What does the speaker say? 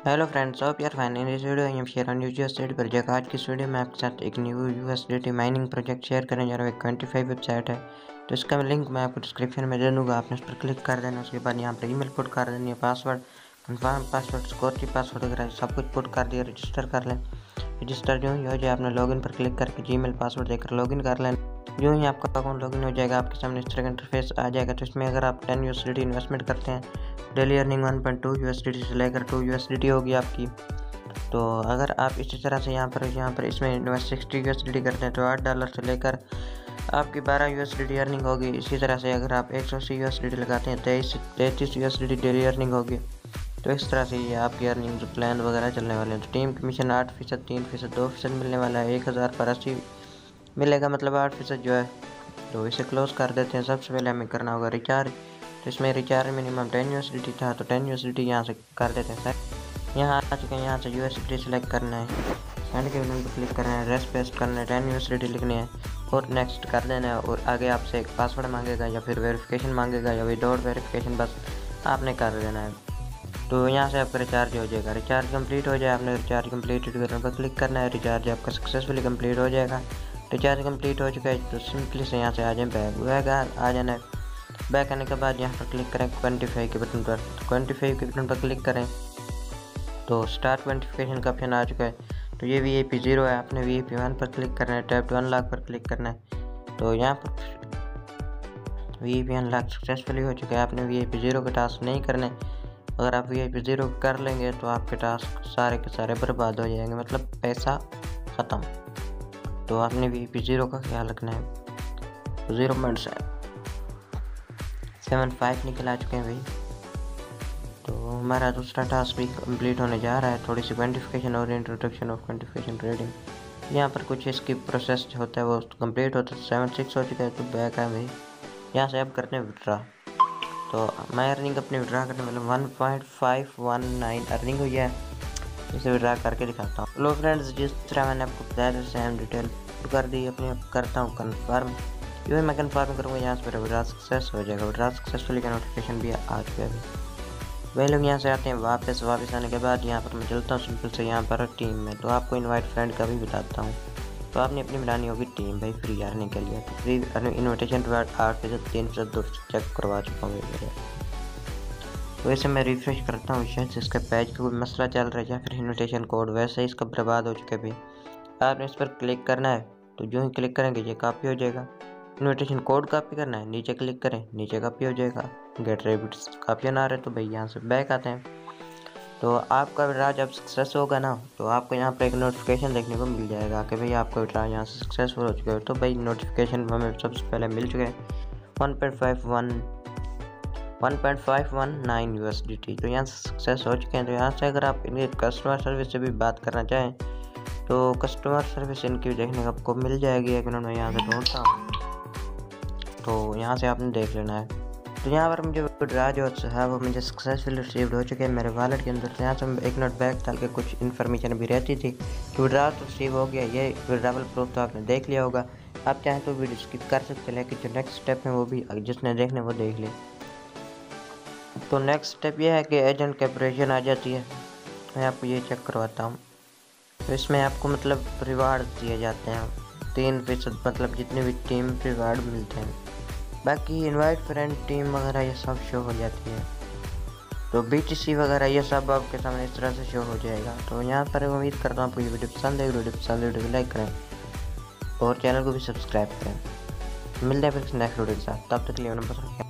Hello friends, hope you're fine in this video I am share on USD project. आज की इस video में आपके साथ एक new USD mining project share करने जा रहा हूँ। एक 25 वेबसाइट है, तो इसका लिंक मैं आपको डिस्क्रिप्शन में दे दूँगा। आपने उस पर क्लिक कर देना। उसके बाद यहाँ पर ईमेल पुट कर देनी है, password confirm password, secure key password वगैरह सब कुछ पुट कर दिया। रजिस्टर कर लें। रजिस्टर जो ही हो जाए आपने लॉगिन पर क्लिक करके जीमेल पासवर्ड देकर लॉगिन कर लेना। जो ही आपका अकाउंट लॉगिन हो जाएगा आपके सामने इस तरह का इंटरफेस आ जाएगा। तो इसमें अगर आप 10 यूएसडी इन्वेस्टमेंट करते हैं, डेली अर्निंग 1.2 यूएसडी से लेकर 2 यूएसडी होगी आपकी। तो अगर आप इसी तरह से यहाँ पर इसमें इन्वेस्ट 60 यूएसडी करते हैं तो $8 से लेकर आपकी 12 यूएसडी अर्निंग होगी। इसी तरह से अगर आप 180 यूएसडी लगाते हैं 33 यूएसडी डेली अर्निंग होगी। तो इस तरह से ये आपकी अर्निंग जो प्लान वगैरह चलने वाले हैं। तो टीम कमीशन 8%, 3%, 2% मिलने वाला है। 1000 पर 80 मिलेगा, मतलब 8% जो है। तो इसे क्लोज कर देते हैं। सबसे पहले हमें करना होगा रिचार्ज। तो इसमें रिचार्ज मिनिमम 10 यूएसडी था, तो 10 यूएसडी यहाँ से कर देते हैं। सर यहाँ आ चुके हैं। यहाँ से यूएसडी सेलेक्ट करना है, सेंड के बटन पर क्लिक करना है, एड्रेस पेस्ट करना है, 10 यूएसडी लिखनी है और नेक्स्ट कर देना है। और आगे आपसे एक पासवर्ड मांगेगा या फिर वेरिफिकेशन मांगेगा या विदाउट वेरिफिकेशन, बस आपने कर देना है। तो यहाँ से आपका रिचार्ज हो जाएगा। रिचार्ज कंप्लीट हो जाए, आपने रिचार्ज कंप्लीट करने पर क्लिक करना है। रिचार्ज आपका सक्सेसफुली कंप्लीट हो जाएगा। रिचार्ज कंप्लीट हो चुका है तो सिंपली से यहाँ से आ जाए बैक आ जाना है। बैक आने के बाद यहाँ पर क्लिक करें क्वान्टिफाई के बटन पर। क्वान्टिफाई के बटन पर क्लिक करें तो स्टार्ट क्वान्टिफिकेशन का ऑप्शन आ चुका है। तो ये VIP 0 है, आपने VIP 1 पर क्लिक करना है, टैप 1 लाख पर क्लिक करना है। तो यहाँ पर VIP 1 लाख सक्सेसफुली हो चुका है। आपने VIP 0 के टास्क नहीं करने। अगर आप VIP 0 कर लेंगे तो आपके टास्क सारे के सारे बर्बाद हो जाएंगे, मतलब पैसा ख़त्म। तो आपने VIP 0 का ख्याल रखना है। 0.75 निकल आ चुके हैं भाई। तो हमारा दूसरा टास्क भी कंप्लीट होने जा रहा है। थोड़ी सी क्वान्टिफिकेशन और इंट्रोडक्शन ऑफ क्वान्टिफिकेशन ट्रेडिंग, यहाँ पर कुछ इसकी प्रोसेस होता है वो कंप्लीट होता है। 76 हो चुका है तो बैक है भाई। यहाँ से अब करते हैं विड्रा। तो मैं अर्निंग अपनी विड्रा करने मतलब 1.519 अर्निंग हुई है। इसे विड्रा करके दिखाता हूँ। हेलो फ्रेंड्स, जिस तरह मैंने आपको बताया था सेम डिटेल कर दी अपनी। करता हूँ कन्फर्म। यूँ मैं कन्फर्म करूँगा, यहाँ से मेरा विड्रा सक्सेस हो जाएगा। विड्रा सक्सेसफुली का नोटिफिकेशन भी आ चुका है। वही लोग यहाँ से आते हैं वापस आने के बाद यहाँ पर मैं चलता हूँ सिंपल से यहाँ पर टीम में। तो आपको इनवाइट फ्रेंड का भी बताता हूँ। तो आपने अपनी बनानी होगी टीम भाई फ्री अर्निंग के लिए। तो फ्री इन्विटेशन के बाद 8%, 3%, 2% चेक करवा चुका हूँ मेरे। तो वैसे मैं रिफ्रेश करता हूँ, शायद इसका पेज का कोई मसला चल रहा है या फिर इन्विटेशन कोड वैसे ही इसका बर्बाद हो चुका है भाई। आपने इस पर क्लिक करना है। तो जो ही क्लिक करेंगे ये कॉपी हो जाएगा। इन्विटेशन कोड कॉपी करना है, नीचे क्लिक करें, नीचे कॉपी हो जाएगा। गेट रेबिट्स कॉपी ना रहे तो भाई यहाँ से बैक आते हैं। तो आपका विड्रा जब सक्सेस होगा ना, तो आपको यहाँ पर एक नोटिफिकेशन देखने को मिल जाएगा कि भाई आपका विड्रा यहाँ से सक्सेसफुल हो चुका है। तो भाई नोटिफिकेशन हमें सबसे पहले मिल चुके हैं 1.519 USDT। तो यहाँ से सक्सेस हो चुके हैं। तो यहाँ से अगर आप इनके कस्टमर सर्विस से भी बात करना चाहें तो कस्टमर सर्विस इनकी देखने को आपको मिल जाएगी। एक मिनट में यहाँ से ढूंढता हूँ, तो यहाँ से आपने देख लेना है। तो यहाँ पर मुझे विड्रा जो है वो मुझे सक्सेसफुली रिसीव्ड हो चुके हैं मेरे वॉलेट के अंदर। तो यहाँ से एक मिनट बैक डाल के कुछ इन्फॉर्मेशन भी रहती थी। तो विड्रा तो रिसीव हो गया, ये विड्राबल प्रूफ तो आपने देख लिया होगा। आप चाहें तो वीडियो स्किप कर सकते हैं, लेकिन जो नेक्स्ट स्टेप है वो भी जिसने देखने वो देख ले। तो नेक्स्ट स्टेप ये है कि एजेंट कैपरेशन आ जाती है। मैं आपको ये चेक करवाता हूँ। तो इसमें आपको मतलब रिवार्ड दिए जाते हैं 3%, मतलब जितने भी टीम रिवार्ड मिलते हैं। बाकी इनवाइट फ्रेंड टीम वगैरह ये सब शो हो जाती है। तो BTC वगैरह ये सब आपके सामने इस तरह से शो हो जाएगा। तो यहाँ पर उम्मीद करता हूँ आपको ये वीडियो पसंद है। वीडियो को लाइक करें और चैनल को भी सब्सक्राइब करें। मिलते हैं फिर नेक्स्ट वीडियो के साथ, तब तक के लिए नंबर